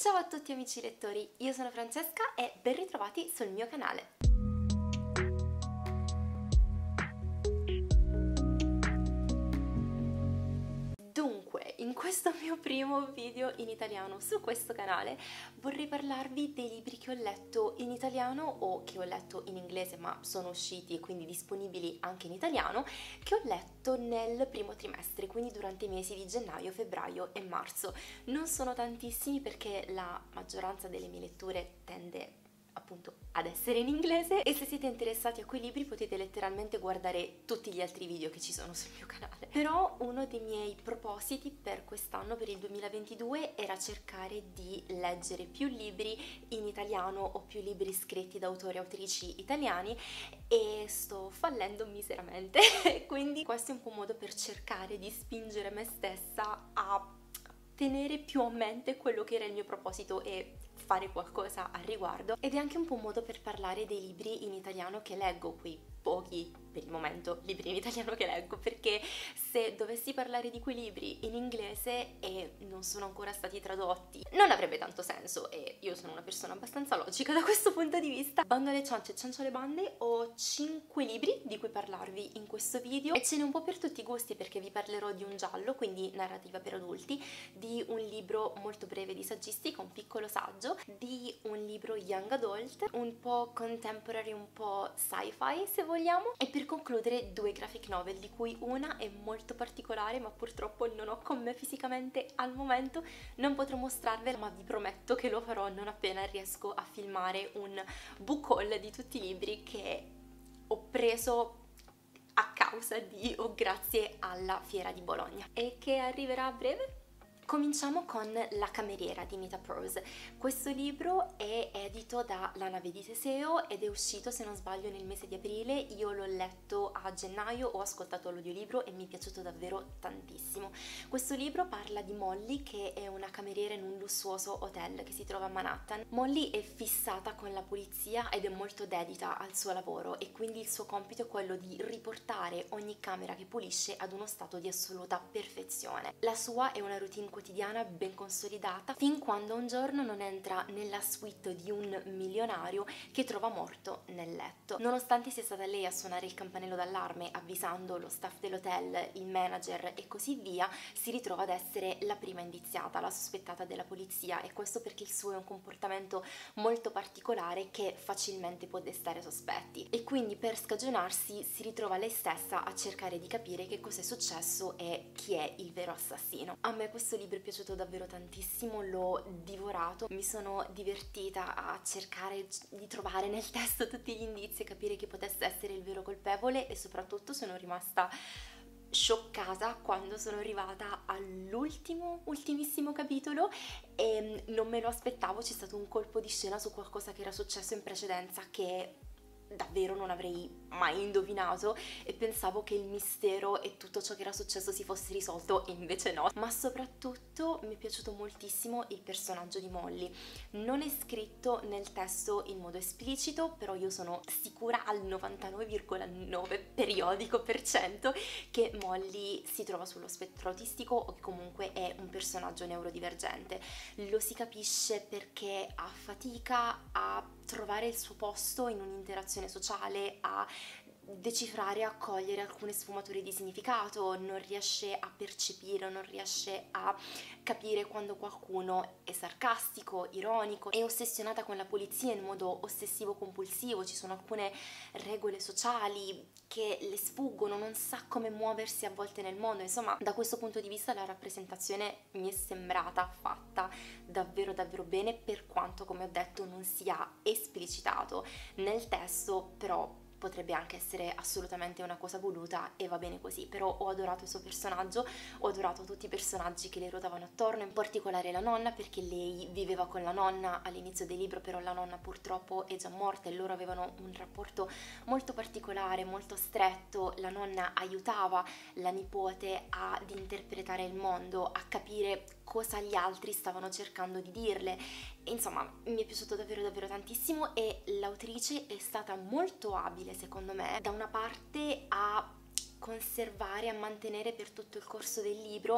Ciao a tutti amici lettori, io sono Francesca e ben ritrovati sul mio canale. Dunque, in questo mio primo video in italiano su questo canale vorrei parlarvi dei libri che ho letto in italiano o che ho letto in inglese ma sono usciti e quindi disponibili anche in italiano, che ho letto nel primo trimestre, quindi durante i mesi di gennaio, febbraio e marzo. Non sono tantissimi perché la maggioranza delle mie letture tende appunto ad essere in inglese, e se siete interessati a quei libri potete letteralmente guardare tutti gli altri video che ci sono sul mio canale. Però uno dei miei propositi per quest'anno, per il 2022, era cercare di leggere più libri in italiano o più libri scritti da autori e autrici italiani, e sto fallendo miseramente quindi questo è un po' un modo per cercare di spingere me stessa a tenere più a mente quello che era il mio proposito e fare qualcosa al riguardo, ed è anche un po' un modo per parlare dei libri in italiano che leggo, quei pochi per il momento libri in italiano che leggo, perché se dovessi parlare di quei libri in inglese e non sono ancora stati tradotti non avrebbe tanto senso, e io sono una persona abbastanza logica da questo punto di vista. Bando alle ciance, ciancio alle bande, ho 5 libri di cui parlarvi in questo video e ce n'è un po' per tutti i gusti, perché vi parlerò di un giallo, quindi narrativa per adulti, di un libro molto breve di saggistica, un piccolo saggio, di un libro young adult, un po' contemporary, un po' sci-fi se vogliamo, e per concludere 2 graphic novel, di cui una è molto particolare ma purtroppo non ho con me fisicamente al momento, non potrò mostrarvela, ma vi prometto che lo farò non appena riesco a filmare un book haul di tutti i libri che ho preso a causa di o grazie alla Fiera di Bologna e che arriverà a breve. Cominciamo con La cameriera di Mita Prose. Questo libro è edito da La nave di Teseo ed è uscito, se non sbaglio, nel mese di aprile. Io l'ho letto a gennaio, ho ascoltato l'audiolibro e mi è piaciuto davvero tantissimo. Questo libro parla di Molly, che è una cameriera in un lussuoso hotel che si trova a Manhattan. Molly è fissata con la polizia ed è molto dedita al suo lavoro, e quindi il suo compito è quello di riportare ogni camera che pulisce ad uno stato di assoluta perfezione. La sua è una routine quotidiana ben consolidata, fin quando un giorno non entra nella suite di un milionario che trova morto nel letto. Nonostante sia stata lei a suonare il campanello d'allarme avvisando lo staff dell'hotel, il manager e così via, si ritrova ad essere la prima indiziata, la sospettata della polizia, e questo perché il suo è un comportamento molto particolare che facilmente può destare sospetti, e quindi per scagionarsi si ritrova lei stessa a cercare di capire che cos'è successo e chi è il vero assassino. A me questo libro è piaciuto davvero tantissimo, l'ho divorato, mi sono divertita a cercare di trovare nel testo tutti gli indizi e capire chi potesse essere il vero colpevole, e soprattutto sono rimasta scioccata quando sono arrivata ultimissimo capitolo e non me lo aspettavo. C'è stato un colpo di scena su qualcosa che era successo in precedenza che davvero non avrei mai indovinato, e pensavo che il mistero e tutto ciò che era successo si fosse risolto, e invece no. Ma soprattutto mi è piaciuto moltissimo il personaggio di Molly. Non è scritto nel testo in modo esplicito, però io sono sicura al 99,9 periodico per cento che Molly si trova sullo spettro autistico o che comunque è un personaggio neurodivergente. Lo si capisce perché ha fatica a trovare il suo posto in un'interazione sociale, a decifrare, a cogliere alcune sfumature di significato, non riesce a percepire, non riesce a capire quando qualcuno è sarcastico, ironico, è ossessionata con la polizia in modo ossessivo-compulsivo, ci sono alcune regole sociali che le sfuggono, non sa come muoversi a volte nel mondo. Insomma, da questo punto di vista la rappresentazione mi è sembrata fatta davvero bene, per quanto, come ho detto, non sia esplicitato nel testo, però potrebbe anche essere assolutamente una cosa voluta e va bene così. Però ho adorato il suo personaggio, ho adorato tutti i personaggi che le ruotavano attorno, in particolare la nonna, perché lei viveva con la nonna all'inizio del libro, però la nonna purtroppo è già morta e loro avevano un rapporto molto particolare, molto stretto. La nonna aiutava la nipote ad interpretare il mondo, a capire cosa gli altri stavano cercando di dirle. Insomma, mi è piaciuto davvero tantissimo, e l'autrice è stata molto abile, secondo me, da una parte a conservare, a mantenere per tutto il corso del libro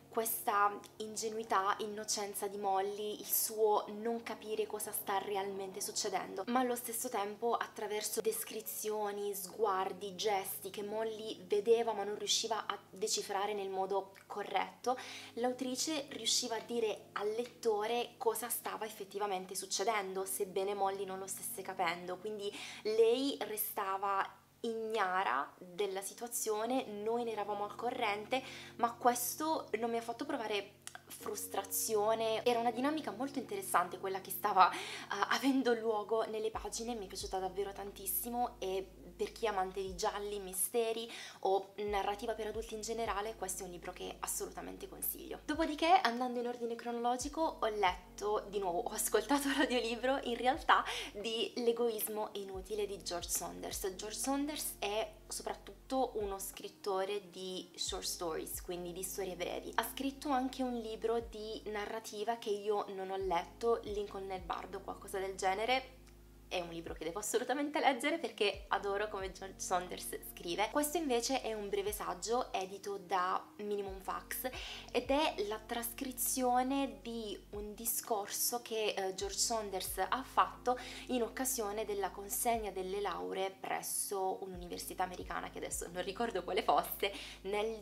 questa ingenuità, innocenza di Molly, il suo non capire cosa sta realmente succedendo, ma allo stesso tempo attraverso descrizioni, sguardi, gesti che Molly vedeva ma non riusciva a decifrare nel modo corretto, l'autrice riusciva a dire al lettore cosa stava effettivamente succedendo, sebbene Molly non lo stesse capendo. Quindi lei restava ignara della situazione, noi ne eravamo al corrente, ma questo non mi ha fatto provare frustrazione. Era una dinamica molto interessante quella che stava avendo luogo nelle pagine, mi è piaciuta davvero tantissimo, e per chi è amante di gialli, misteri o narrativa per adulti in generale, questo è un libro che assolutamente consiglio. Dopodiché, andando in ordine cronologico, ho letto di nuovo, ho ascoltato l'audiolibro in realtà di L'egoismo è inutile di George Saunders. George Saunders è soprattutto uno scrittore di short stories, quindi di storie brevi. Ha scritto anche un libro di narrativa che io non ho letto, Lincoln nel Bardo, qualcosa del genere. È un libro che devo assolutamente leggere perché adoro come George Saunders scrive. Questo invece è un breve saggio edito da Minimum Fax ed è la trascrizione di un discorso che George Saunders ha fatto in occasione della consegna delle lauree presso un'università americana che adesso non ricordo quale fosse, nel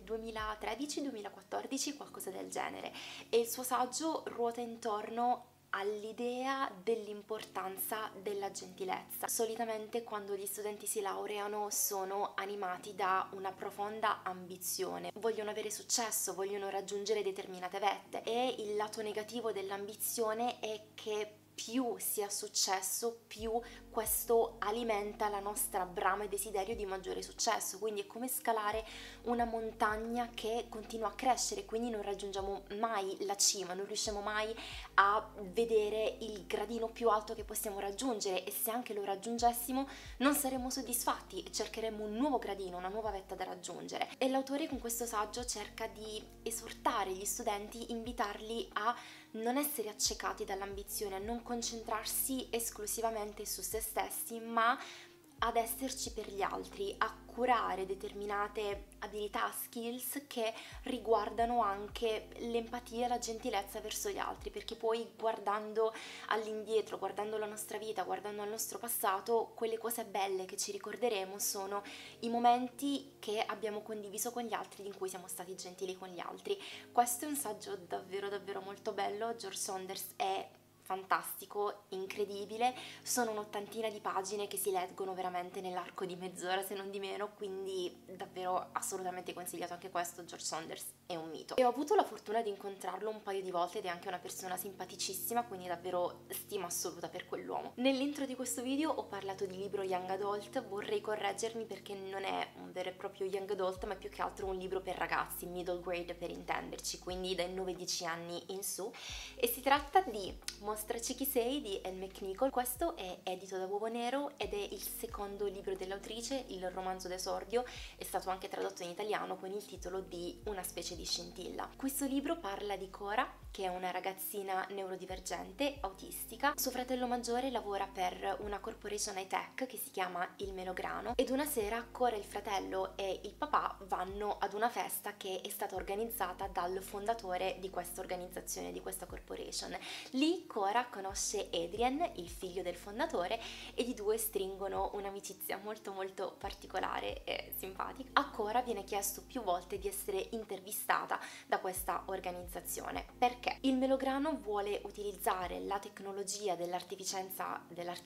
2013-2014, qualcosa del genere. E il suo saggio ruota intorno all'idea dell'importanza della gentilezza. Solitamente quando gli studenti si laureano sono animati da una profonda ambizione, vogliono avere successo, vogliono raggiungere determinate vette, e il lato negativo dell'ambizione è che più si ha successo, più questo alimenta la nostra brama e desiderio di maggiore successo, quindi è come scalare una montagna che continua a crescere, quindi non raggiungiamo mai la cima, non riusciamo mai a vedere il gradino più alto che possiamo raggiungere, e se anche lo raggiungessimo non saremmo soddisfatti e cercheremo un nuovo gradino, una nuova vetta da raggiungere. E l'autore con questo saggio cerca di esortare gli studenti, invitarli a non essere accecati dall'ambizione, a non concentrarsi esclusivamente su se stessi, ma ad esserci per gli altri, a curare determinate abilità, skills che riguardano anche l'empatia e la gentilezza verso gli altri, perché poi guardando all'indietro, guardando la nostra vita, guardando al nostro passato, quelle cose belle che ci ricorderemo sono i momenti che abbiamo condiviso con gli altri, in cui siamo stati gentili con gli altri. Questo è un saggio davvero davvero molto bello. George Saunders è fantastico, incredibile, sono un'ottantina di pagine che si leggono veramente nell'arco di mezz'ora se non di meno, quindi davvero assolutamente consigliato anche questo. George Saunders è un mito e ho avuto la fortuna di incontrarlo un paio di volte ed è anche una persona simpaticissima, quindi davvero stima assoluta per quell'uomo. Nell'intro di questo video ho parlato di libro young adult, vorrei correggermi perché non è un vero e proprio young adult, ma è più che altro un libro per ragazzi, middle grade per intenderci, quindi dai 9-10 anni in su, e si tratta di Mostraci chi sei di Elle McNichol. Questo è edito da Uovo Nero ed è il secondo libro dell'autrice, il romanzo d'esordio, è stato anche tradotto in italiano con il titolo di Una specie di scintilla. Questo libro parla di Cora, che è una ragazzina neurodivergente, autistica. Suo fratello maggiore lavora per una corporation high tech che si chiama Il Melograno, ed una sera Cora, il fratello e il papà vanno ad una festa che è stata organizzata dal fondatore di questa organizzazione, di questa corporation. Lì Cora conosce Adrian, il figlio del fondatore, e i due stringono un'amicizia molto molto particolare e simpatica. A Cora viene chiesto più volte di essere intervistata da questa organizzazione. Perché? Il Melograno vuole utilizzare la tecnologia dell'intelligenza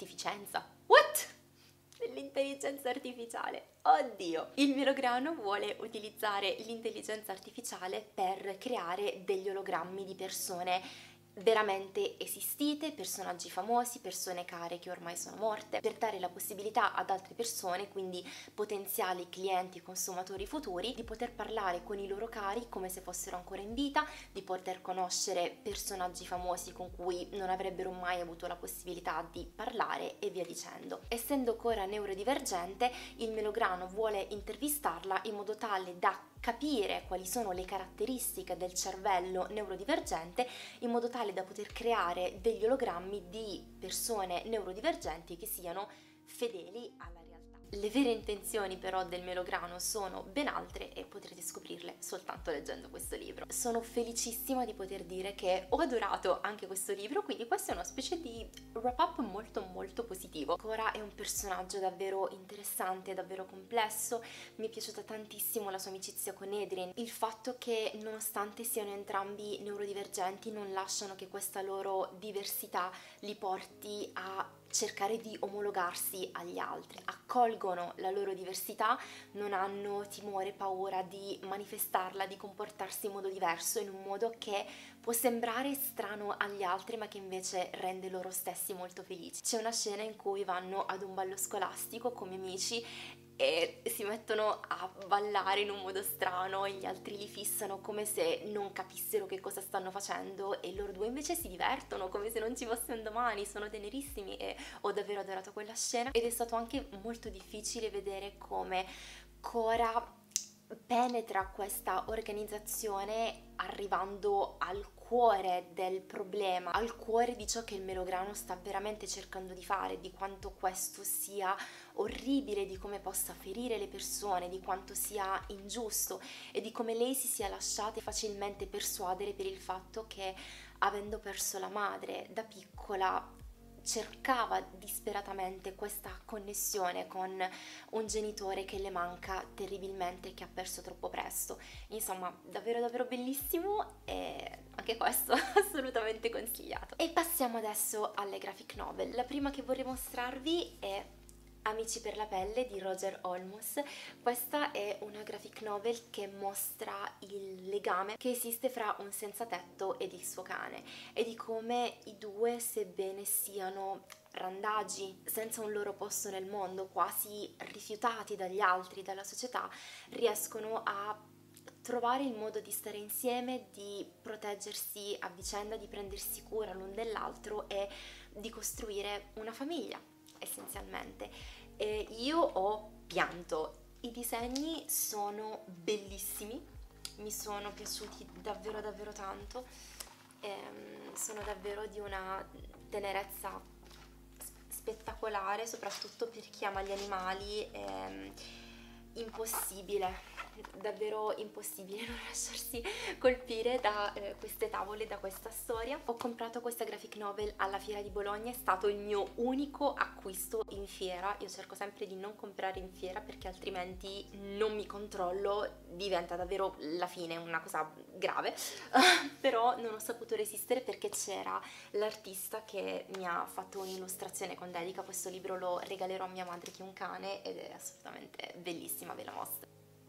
artificiale. Oddio! Il Melograno vuole utilizzare l'intelligenza artificiale per creare degli ologrammi di persone veramente esistite, personaggi famosi, persone care che ormai sono morte, per dare la possibilità ad altre persone, quindi potenziali clienti, consumatori futuri, di poter parlare con i loro cari come se fossero ancora in vita, di poter conoscere personaggi famosi con cui non avrebbero mai avuto la possibilità di parlare e via dicendo. Essendo Cora neurodivergente, il Melograno vuole intervistarla in modo tale da capire quali sono le caratteristiche del cervello neurodivergente, in modo tale da poter creare degli ologrammi di persone neurodivergenti che siano fedeli alla realtà. Le vere intenzioni però del melograno sono ben altre e potrete scoprirle soltanto leggendo questo libro. Sono felicissima di poter dire che ho adorato anche questo libro, quindi questa è una specie di wrap up molto molto positivo. Cora è un personaggio davvero interessante, davvero complesso, mi è piaciuta tantissimo la sua amicizia con Edrin, il fatto che nonostante siano entrambi neurodivergenti non lasciano che questa loro diversità li porti a cercare di omologarsi agli altri, accolgono la loro diversità, non hanno timore, paura di manifestarla, di comportarsi in modo diverso, in un modo che può sembrare strano agli altri ma che invece rende loro stessi molto felici. C'è una scena in cui vanno ad un ballo scolastico come amici e si mettono a ballare in un modo strano e gli altri li fissano come se non capissero che cosa stanno facendo e loro due invece si divertono come se non ci fosse un domani, sono tenerissimi e ho davvero adorato quella scena ed è stato anche molto difficile vedere come Cora penetra questa organizzazione arrivando al cuore del problema, al cuore di ciò che il melograno sta veramente cercando di fare, di quanto questo sia orribile, di come possa ferire le persone, di quanto sia ingiusto e di come lei si sia lasciata facilmente persuadere per il fatto che, avendo perso la madre da piccola, cercava disperatamente questa connessione con un genitore che le manca terribilmente e che ha perso troppo presto. Insomma, davvero davvero bellissimo e anche questo assolutamente consigliato. E passiamo adesso alle graphic novel. La prima che vorrei mostrarvi è Amici per la pelle di Roger Olmos. Questa è una graphic novel che mostra il legame che esiste fra un senza tetto ed il suo cane e di come i due, sebbene siano randagi, senza un loro posto nel mondo, quasi rifiutati dagli altri, dalla società, riescono a trovare il modo di stare insieme, di proteggersi a vicenda, di prendersi cura l'un dell'altro e di costruire una famiglia essenzialmente. Io ho pianto, i disegni sono bellissimi, mi sono piaciuti davvero davvero tanto, sono davvero di una tenerezza spettacolare, soprattutto per chi ama gli animali. Impossibile, davvero impossibile non lasciarsi colpire da queste tavole, da questa storia. Ho comprato questa graphic novel alla Fiera di Bologna, è stato il mio unico acquisto in fiera. Io cerco sempre di non comprare in fiera perché altrimenti non mi controllo, diventa davvero la fine, una cosa grave. Però non ho saputo resistere perché c'era l'artista che mi ha fatto un'illustrazione con dedica. Questo libro lo regalerò a mia madre che è un cane ed è assolutamente bellissima, ve la mostro.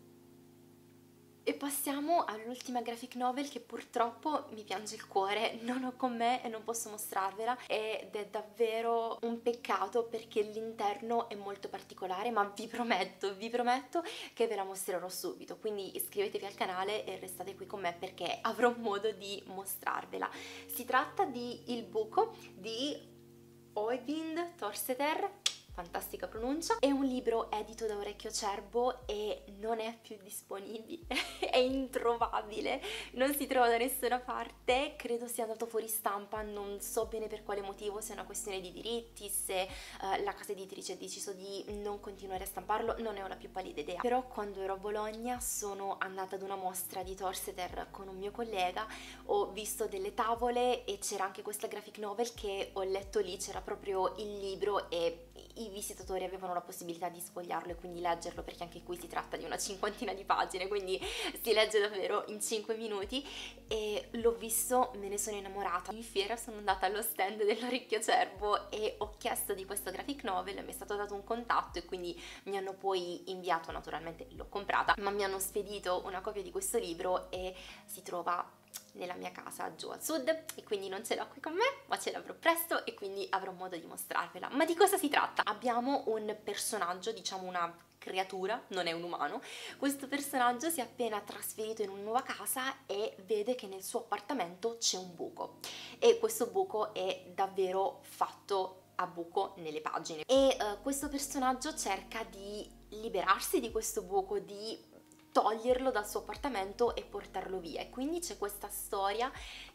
E passiamo all'ultima graphic novel che purtroppo mi piange il cuore, non ho con me e non posso mostrarvela ed è davvero un peccato perché l'interno è molto particolare, ma vi prometto che ve la mostrerò subito, quindi iscrivetevi al canale e restate qui con me perché avrò modo di mostrarvela. Si tratta di Il buco di Oyvind Torsteter, fantastica pronuncia, è un libro edito da Orecchio Cerbo e non è più disponibile, è introvabile, non si trova da nessuna parte, credo sia andato fuori stampa, non so bene per quale motivo, se è una questione di diritti, se la casa editrice ha deciso di non continuare a stamparlo, non ne ho la più pallida idea. Però quando ero a Bologna sono andata ad una mostra di Torsteter con un mio collega, ho visto delle tavole e c'era anche questa graphic novel che ho letto lì, c'era proprio il libro e i visitatori avevano la possibilità di sfogliarlo e quindi leggerlo, perché anche qui si tratta di una cinquantina di pagine, quindi si legge davvero in 5 minuti e l'ho visto, me ne sono innamorata. In fiera sono andata allo stand dell'Orecchio Cerbo e ho chiesto di questa graphic novel, mi è stato dato un contatto e quindi mi hanno poi inviato, naturalmente l'ho comprata, ma mi hanno spedito una copia di questo libro e si trova nella mia casa giù al sud e quindi non ce l'ho qui con me, ma ce l'avrò presto e quindi avrò modo di mostrarvela. Ma di cosa si tratta? Abbiamo un personaggio, diciamo una creatura, non è un umano. Questo personaggio si è appena trasferito in una nuova casa e vede che nel suo appartamento c'è un buco e questo buco è davvero fatto a buco nelle pagine e questo personaggio cerca di liberarsi di questo buco, di toglierlo dal suo appartamento e portarlo via, e quindi c'è questa storia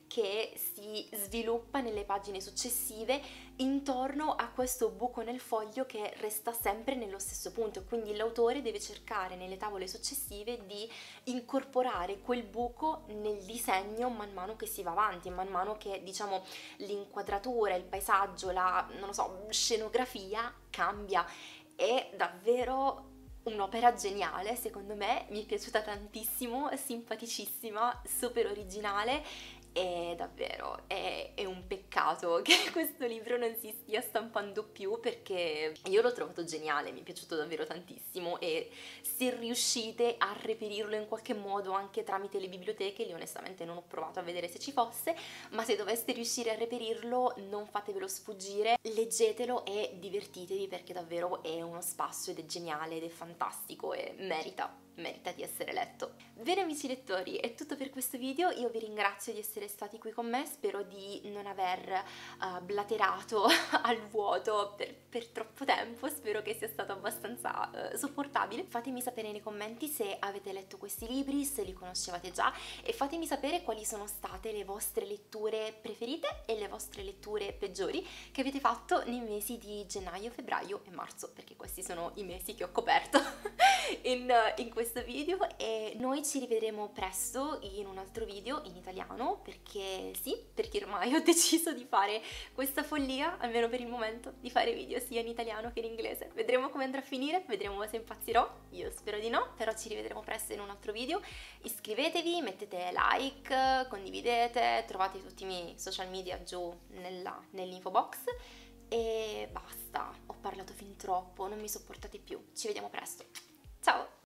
che si sviluppa nelle pagine successive intorno a questo buco nel foglio che resta sempre nello stesso punto, quindi l'autore deve cercare nelle tavole successive di incorporare quel buco nel disegno man mano che si va avanti, man mano che, diciamo, l'inquadratura, il paesaggio, la, non lo so, scenografia cambia. È davvero un'opera geniale, secondo me, mi è piaciuta tantissimo, simpaticissima, super originale e davvero è un peccato che questo libro non si stia stampando più, perché io l'ho trovato geniale, mi è piaciuto davvero tantissimo, e se riuscite a reperirlo in qualche modo anche tramite le biblioteche, lì onestamente non ho provato a vedere se ci fosse, ma se doveste riuscire a reperirlo non fatevelo sfuggire, leggetelo e divertitevi, perché davvero è uno spasso ed è geniale ed è fantastico e merita di essere letto. Bene amici lettori, è tutto per questo video, io vi ringrazio di essere stati qui con me, spero di non aver blaterato al vuoto per troppo tempo, spero che sia stato abbastanza sopportabile. Fatemi sapere nei commenti se avete letto questi libri, se li conoscevate già, e fatemi sapere quali sono state le vostre letture preferite e le vostre letture peggiori che avete fatto nei mesi di gennaio, febbraio e marzo, perché questi sono i mesi che ho coperto in questo video, e noi ci rivedremo presto in un altro video in italiano, perché sì, perché ormai ho deciso di fare questa follia, almeno per il momento, di fare video sia in italiano che in inglese. Vedremo come andrà a finire, vedremo se impazzirò, io spero di no, però ci rivedremo presto in un altro video. Iscrivetevi, mettete like, condividete, trovate tutti i miei social media giù nell'info box. E basta, ho parlato fin troppo, non mi sopportate più, ci vediamo presto, ciao!